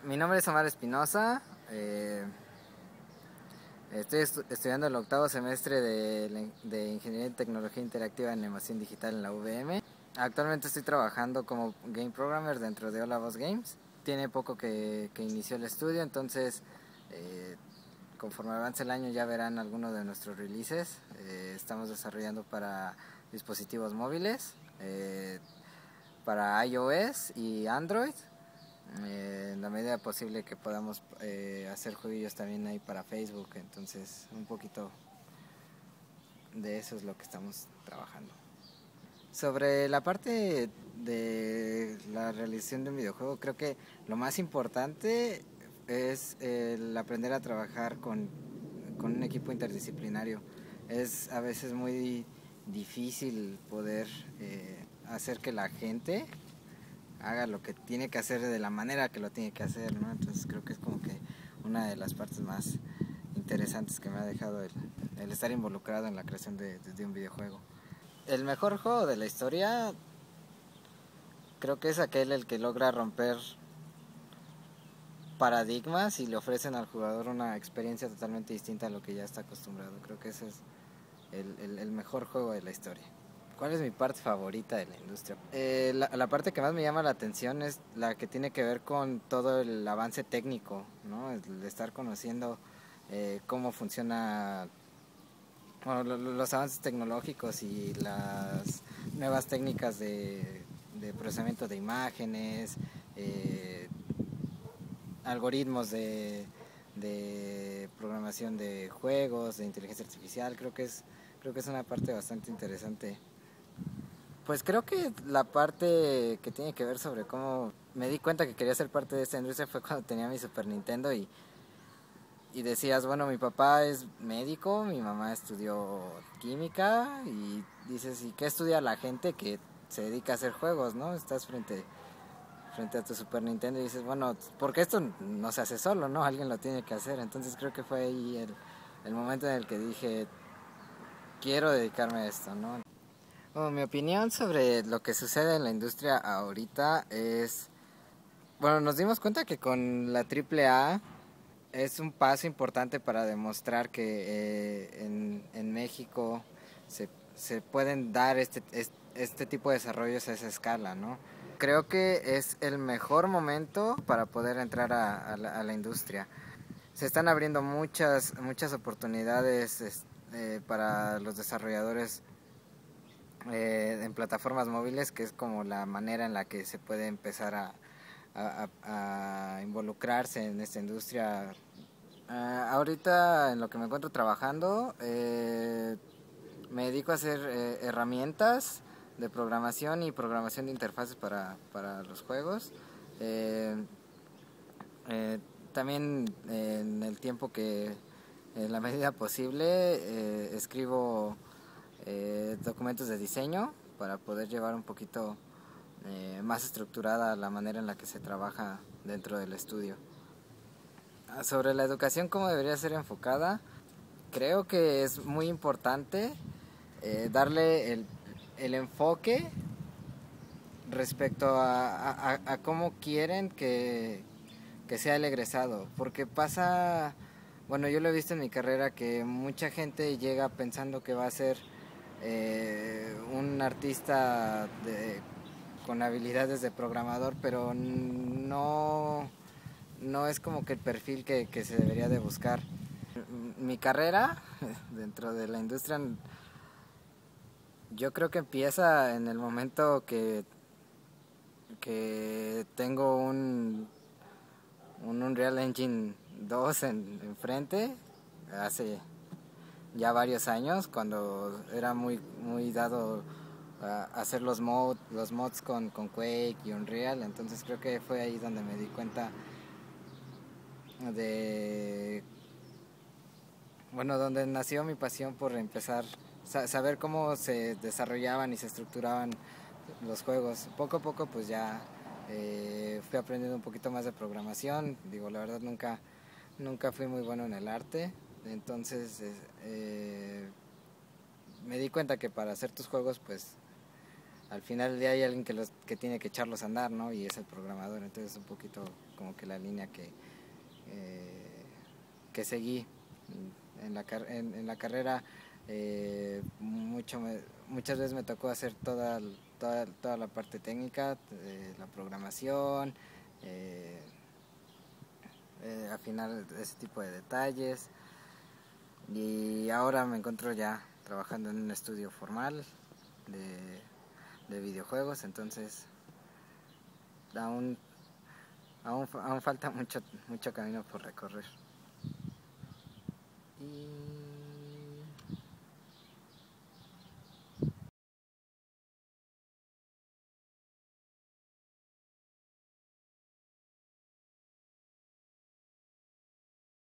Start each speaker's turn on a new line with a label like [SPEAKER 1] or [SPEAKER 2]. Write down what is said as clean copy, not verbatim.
[SPEAKER 1] Mi nombre es Omar Espinosa, estoy estudiando el octavo semestre de Ingeniería en Tecnología Interactiva en Animación Digital en la UVM. Actualmente estoy trabajando como Game Programmer dentro de Hola Boss Games. Tiene poco que inició el estudio, entonces conforme avance el año ya verán algunos de nuestros releases. Estamos desarrollando para dispositivos móviles, para iOS y Android. En la medida posible que podamos hacer jueguillos también ahí para Facebook, entonces un poquito de eso es lo que estamos trabajando. Sobre la parte de la realización de un videojuego, creo que lo más importante es el aprender a trabajar con un equipo interdisciplinario. Es a veces muy difícil poder hacer que la gente haga lo que tiene que hacer de la manera que lo tiene que hacer, ¿no? Entonces creo que es como que una de las partes más interesantes que me ha dejado el estar involucrado en la creación de un videojuego. El mejor juego de la historia creo que es aquel el que logra romper paradigmas y le ofrecen al jugador una experiencia totalmente distinta a lo que ya está acostumbrado. Creo que ese es el mejor juego de la historia. ¿Cuál es mi parte favorita de la industria? La parte que más me llama la atención es la que tiene que ver con todo el avance técnico, ¿no? El de estar conociendo cómo funciona, bueno, los avances tecnológicos y las nuevas técnicas de procesamiento de imágenes, algoritmos de programación de juegos, de inteligencia artificial. Creo que es una parte bastante interesante. Pues creo que la parte que tiene que ver sobre cómo me di cuenta que quería ser parte de esta industria fue cuando tenía mi Super Nintendo y decías, bueno, mi papá es médico, mi mamá estudió química y dices, ¿y qué estudia la gente que se dedica a hacer juegos, no? Estás frente a tu Super Nintendo y dices, bueno, porque esto no se hace solo, ¿no? Alguien lo tiene que hacer. Entonces creo que fue ahí el momento en el que dije, quiero dedicarme a esto, ¿no? Bueno, mi opinión sobre lo que sucede en la industria ahorita es, bueno, nos dimos cuenta que con la AAA es un paso importante para demostrar que en México se pueden dar este tipo de desarrollos a esa escala, ¿no? Creo que es el mejor momento para poder entrar a la industria. Se están abriendo muchas oportunidades para los desarrolladores en plataformas móviles, que es como la manera en la que se puede empezar a involucrarse en esta industria. Ahorita en lo que me encuentro trabajando, me dedico a hacer herramientas de programación y programación de interfaces para los juegos. Eh, También en el tiempo que, en la medida posible, escribo documentos de diseño para poder llevar un poquito más estructurada la manera en la que se trabaja dentro del estudio. Sobre la educación, cómo debería ser enfocada, creo que es muy importante darle el enfoque respecto a cómo quieren que sea el egresado, porque pasa, bueno, yo lo he visto en mi carrera que mucha gente llega pensando que va a ser un artista con habilidades de programador, pero no es como que el perfil que se debería de buscar. Mi carrera dentro de la industria yo creo que empieza en el momento que tengo un Unreal Engine 2 enfrente, hace ya varios años, cuando era muy dado a hacer los mods con Quake y Unreal. Entonces creo que fue ahí donde me di cuenta de, bueno, donde nació mi pasión por empezar saber cómo se desarrollaban y se estructuraban los juegos. Poco a poco pues ya fui aprendiendo un poquito más de programación. Digo, la verdad nunca fui muy bueno en el arte, entonces me di cuenta que para hacer tus juegos pues al final del día hay alguien que tiene que echarlos a andar, ¿no? Y es el programador, entonces es un poquito como que la línea que seguí en la carrera. Muchas veces me tocó hacer toda la parte técnica, la programación, eh, afinar ese tipo de detalles, y ahora me encuentro ya trabajando en un estudio formal de videojuegos, entonces aún, aún falta mucho camino por recorrer. Y